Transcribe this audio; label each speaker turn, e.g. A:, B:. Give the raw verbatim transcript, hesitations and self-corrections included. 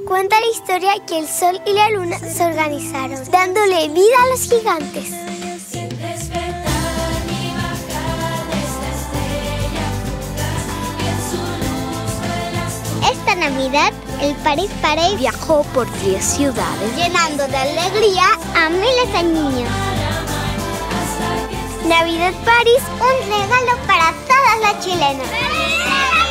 A: cuenta la historia que el sol y la luna se organizaron, dándole vida a los gigantes. Esta Navidad, el Paris Paris
B: viajó por diez ciudades,
A: llenando de alegría a miles de niños. Navidad Paris, un regalo para todas las chilenas.